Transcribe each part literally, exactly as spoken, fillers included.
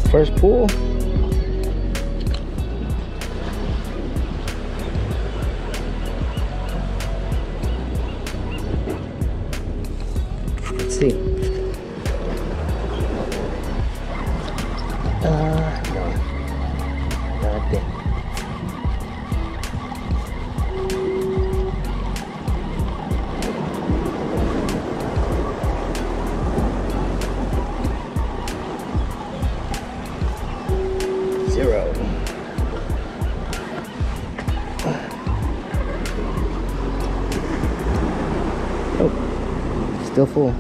First pool. Let's see. Uh, no. Nothing. Zero. Oh, still full.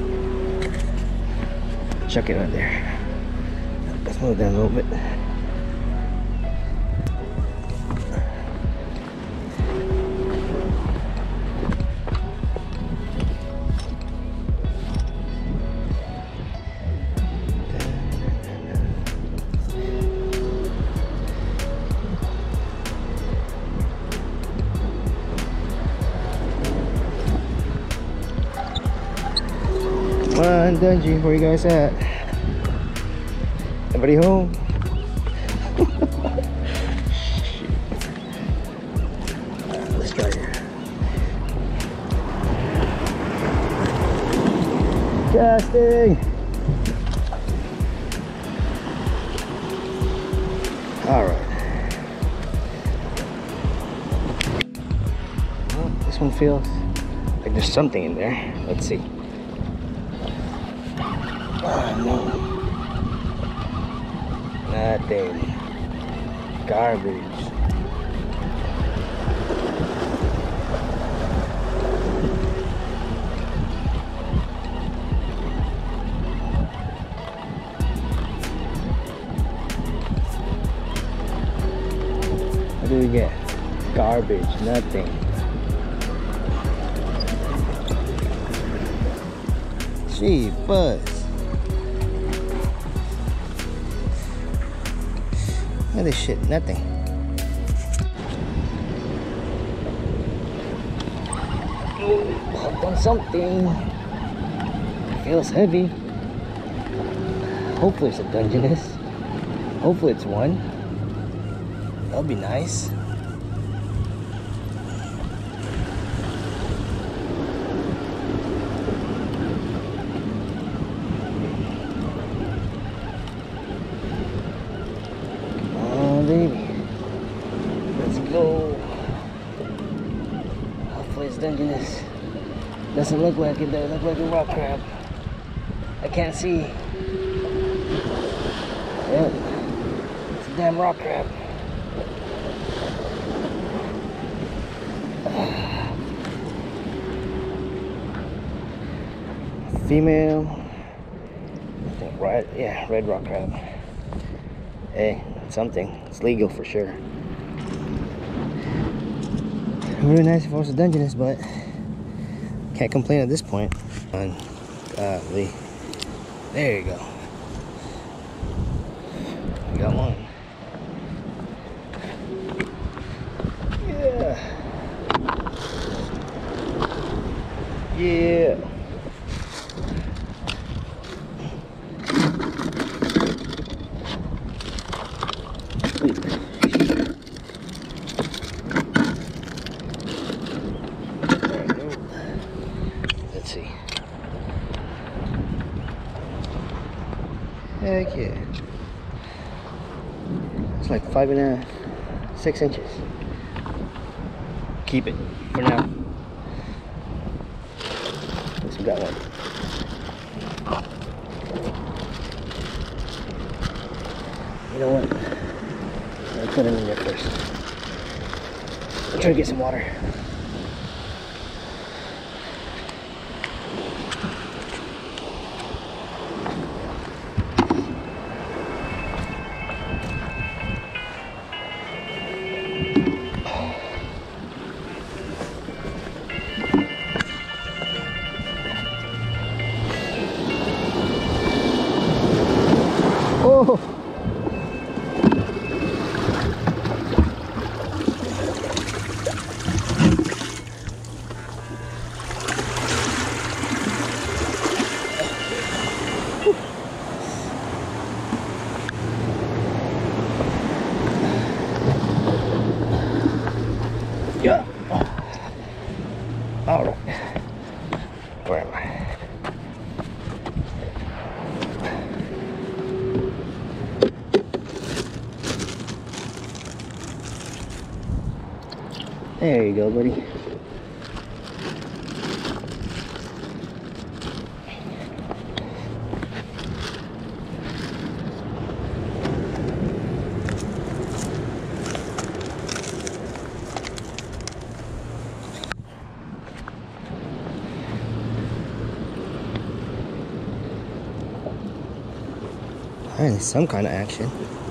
Chuck it right there. Let's move down a little bit. Come on, Dungy, where you guys at? Everybody home? uh, let's try here. Casting! Alright. Well, this one feels like there's something in there. Let's see. Oh, no. Nothing. Garbage. What do we get? Garbage. Nothing. Gee, buzz. Look at this shit, nothing. Hooked on something. Feels heavy. Hopefully it's a Dungeness. Hopefully it's one. That'll be nice. Baby, let's go. Hopefully it's Dungeness. Doesn't look like it though. Look like a rock crab. I can't see. Yep, it's a damn rock crab. Female. I think right. Yeah, red rock crab. Hey. Something. It's legal for sure. Really nice if it was a Dungeness, but can't complain at this point. And golly, there you go. We got one. Yeah. Yeah. Let's see. Heck yeah. It's like five and a half, six inches. Keep it for now. At least we got one. You know what? I'll put him in there first. I'll try to get some water. Oh! There you go, buddy. Finally, some kind of action.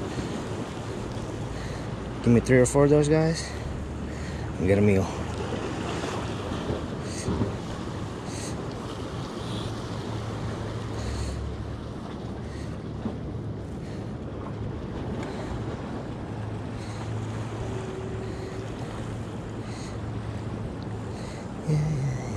Give me three or four of those guys and get a meal. Yeah, yeah.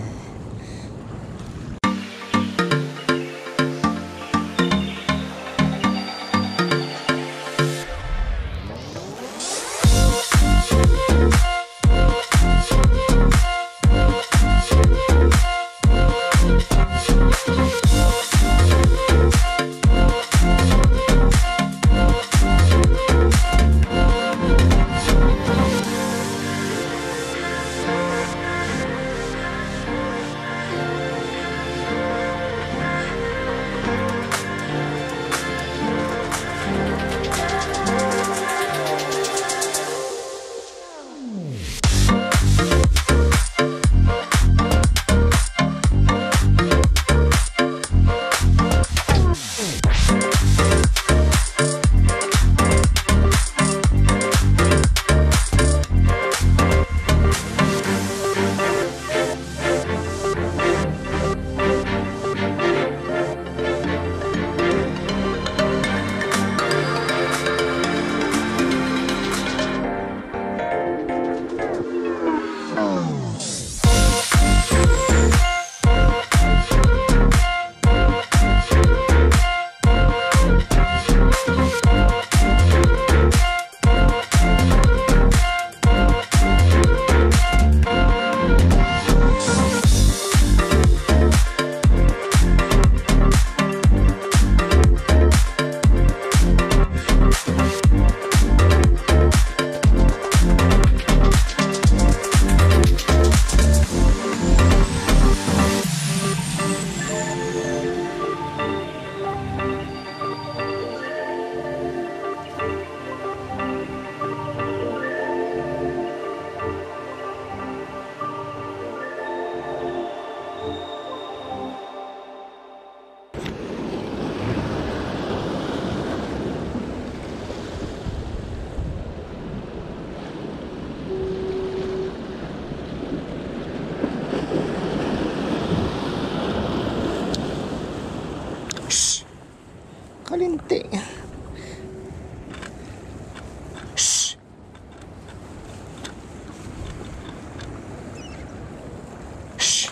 Kalinti. Shh. Shh.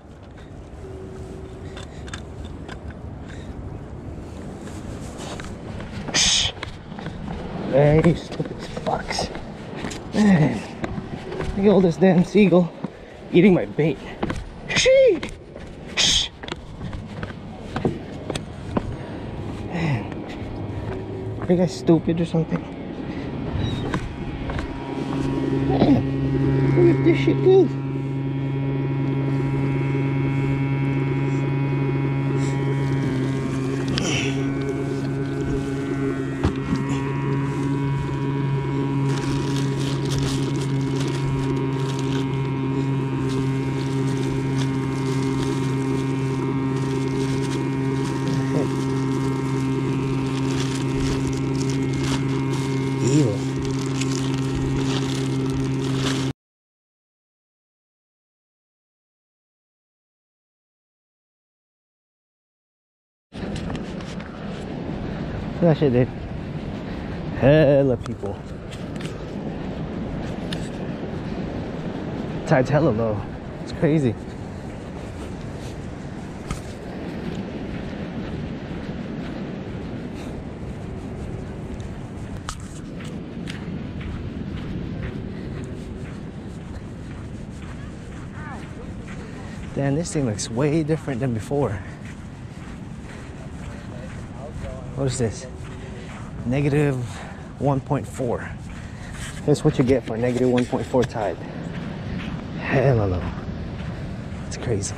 Shh. Hey, stupid fucks. Man, look at all this damn seagull eating my bait. Shh. Shh. Are you guys stupid or something? Man, look at this shit, dude. Evil. That shit, dude. Hella people. Tide's hella low. It's crazy. Damn, this thing looks way different than before. What is this? Negative one point four. Here's what you get for negative one point four tide. hella low. It's crazy.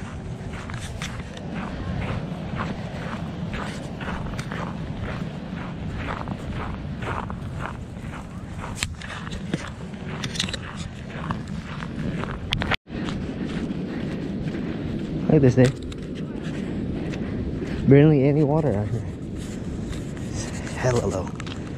Look at this day. Barely any water out here. It's hella low.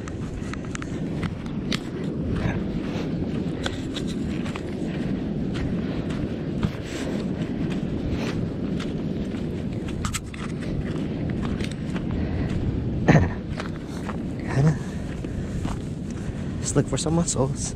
Let's look for some mussels.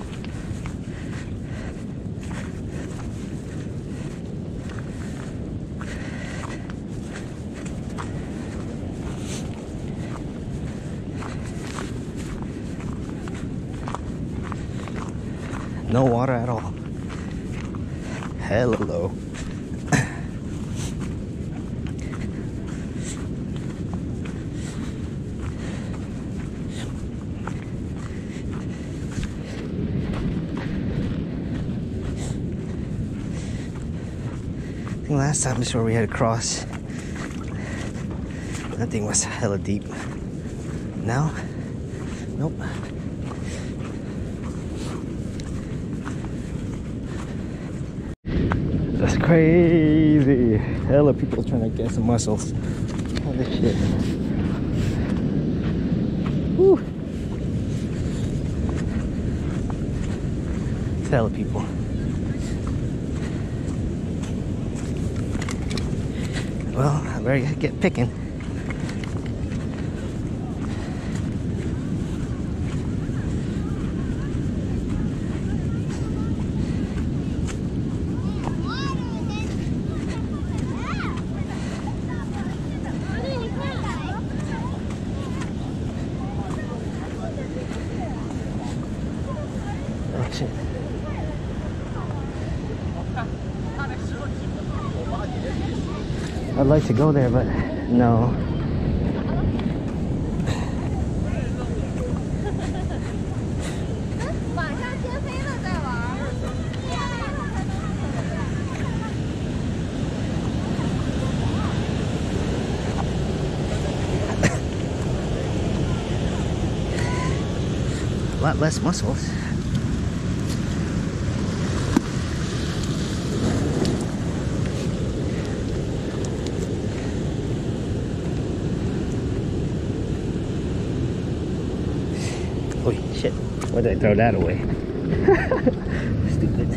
No water at all. Hella low. I think last time before we had to cross, that thing was hella deep. Now, nope. That's crazy. Hella people trying to get some mussels. Holy shit. Woo. It's hella people. Well, I better get picking. Oh shit. I'd like to go there, but no. A lot less mussels. Oh shit, why did I throw that away? Stupid.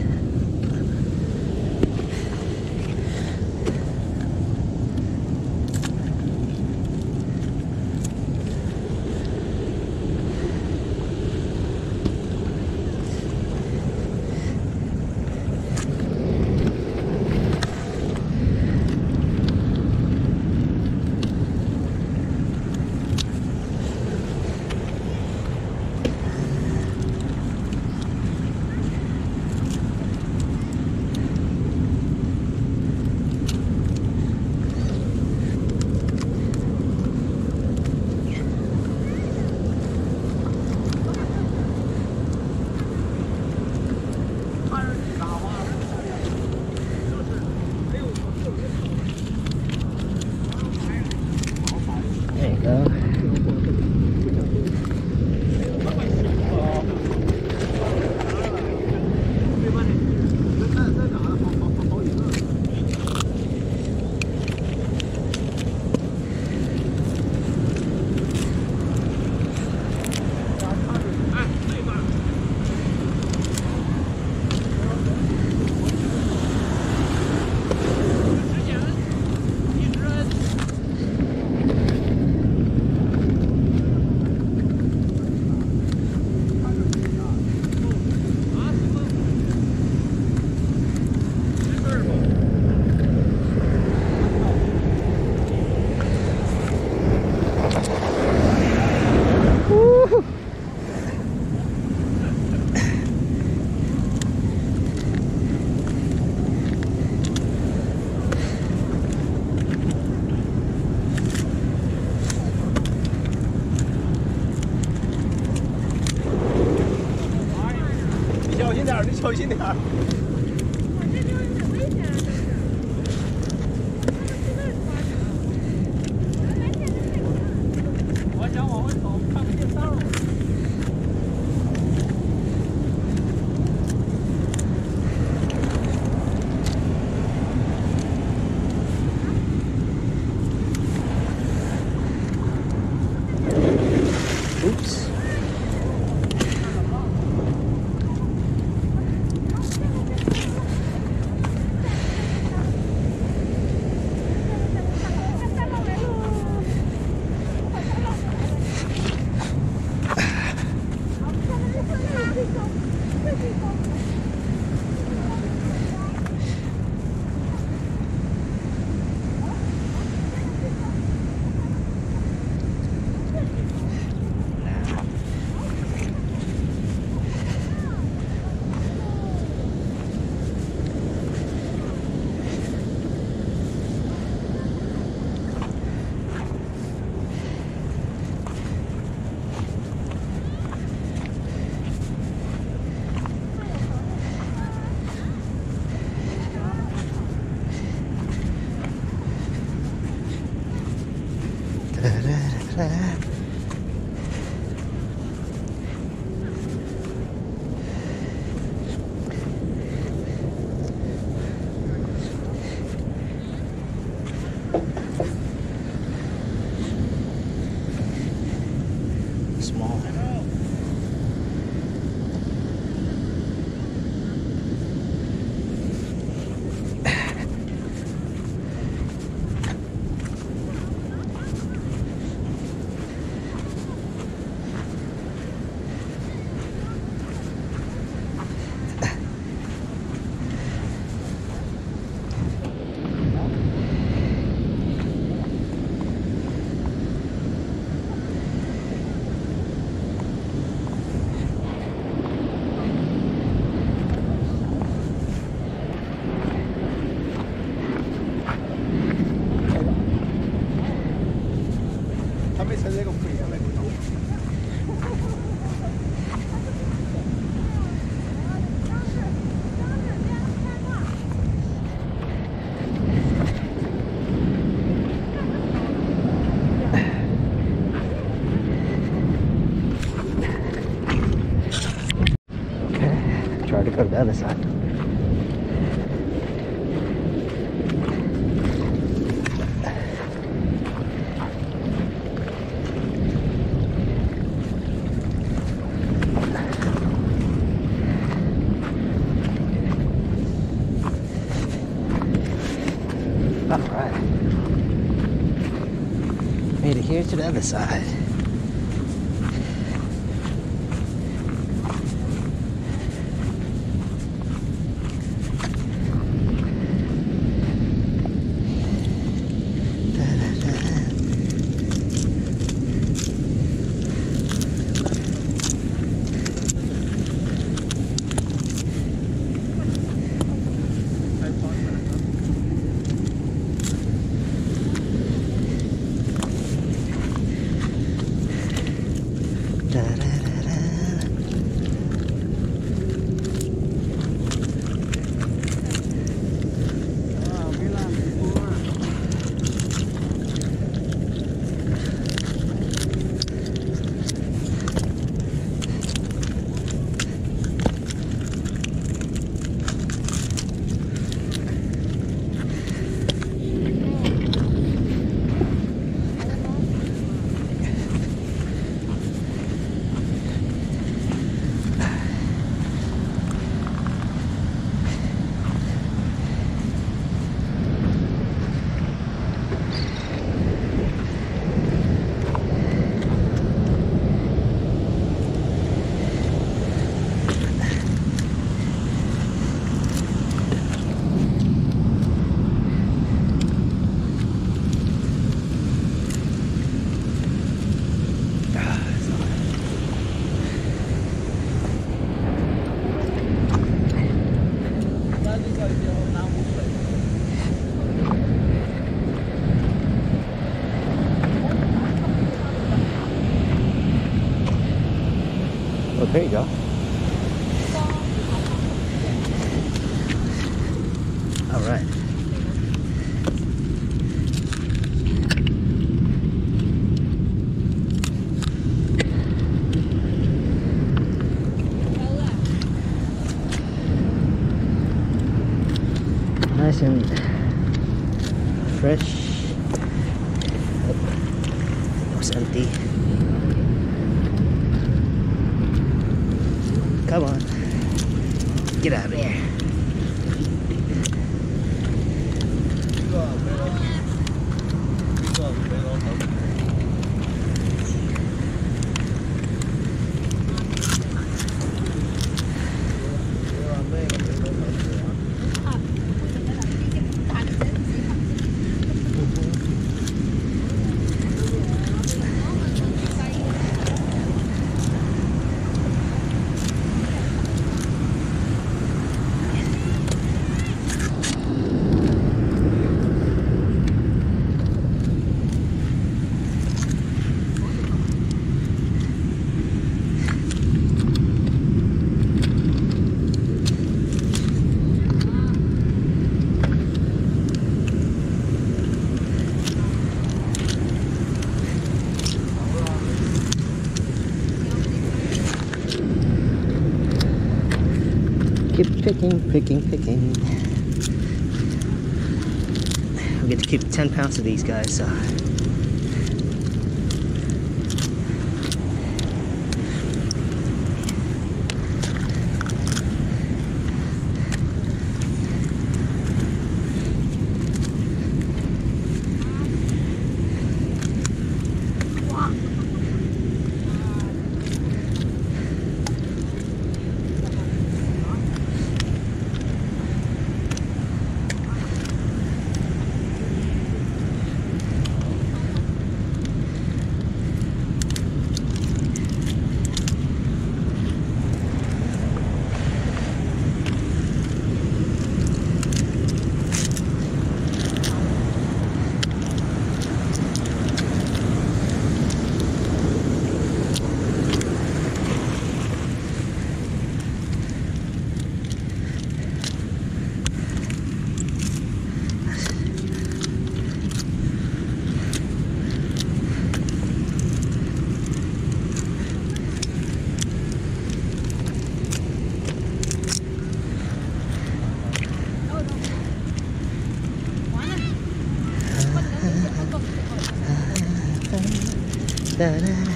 There you go. to go to the other side. Alright. Made it here to the other side. Oh, there you go. All right. Nice and fresh. Oh, looks empty. Come on. Get out of here. Keep picking, picking, picking. We get to keep ten pounds of these guys, so. Da, da, da.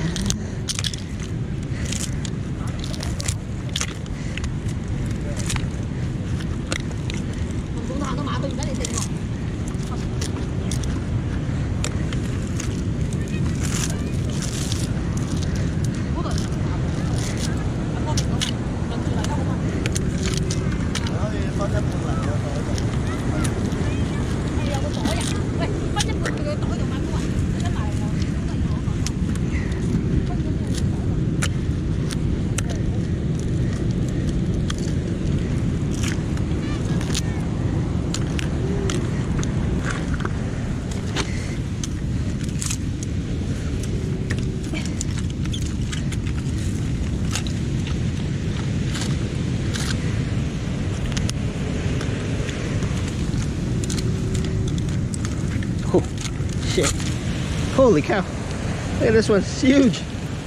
Oh, shit. Holy cow. Look at this one, it's huge.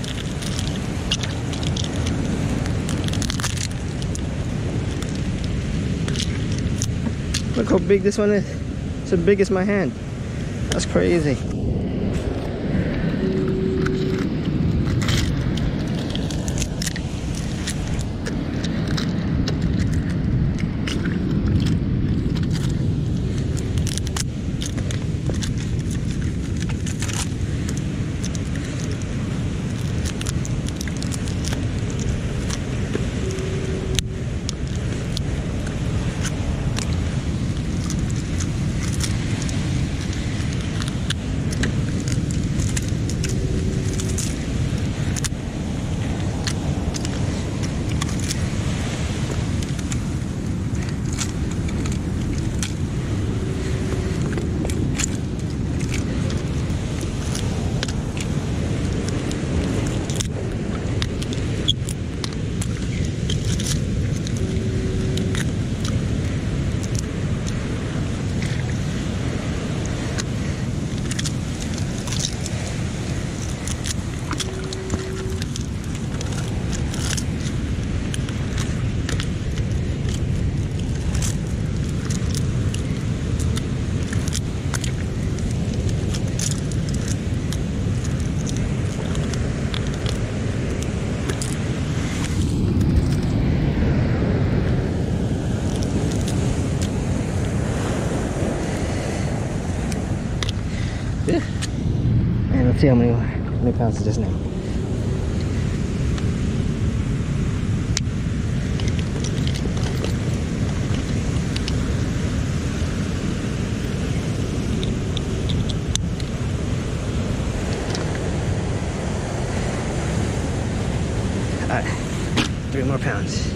Look how big this one is. It's as big as my hand. That's crazy. And let's see how many, how many pounds is this now. Alright, three more pounds.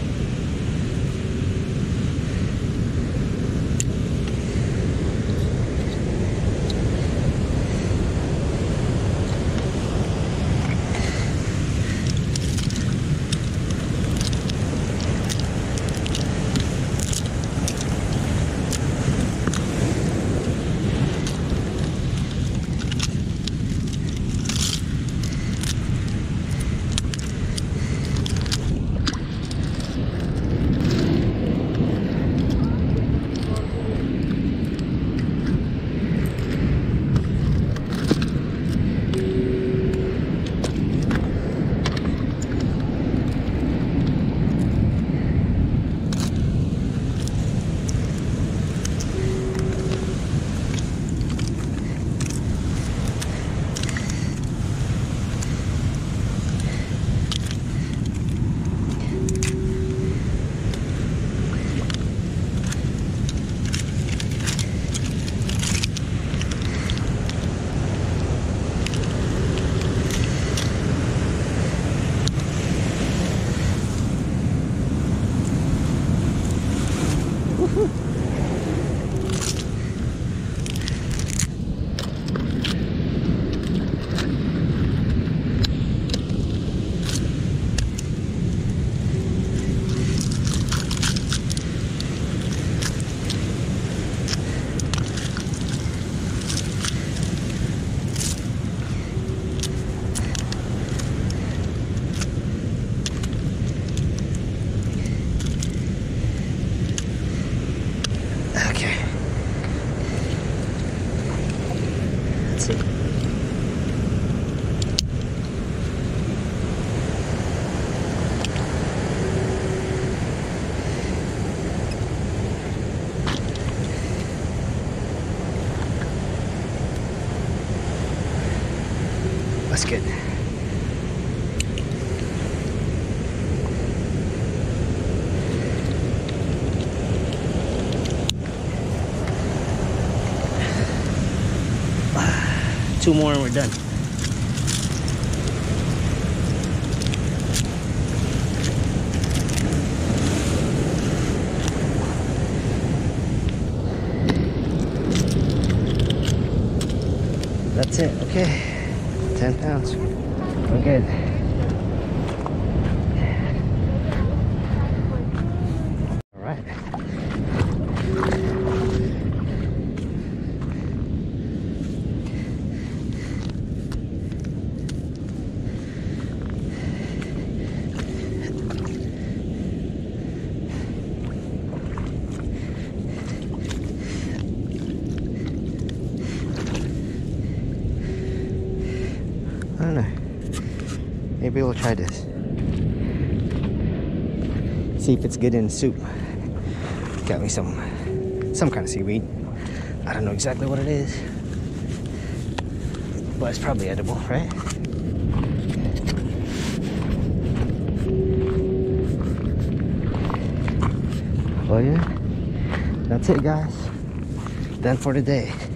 two more and we're done. That's it. Okay, ten pounds. We're good. All right. I don't know. Maybe we'll try this. See if it's good in soup. Got me some some kind of seaweed. I don't know exactly what it is, but it's probably edible, right? Well, yeah. That's it, guys. Done for today.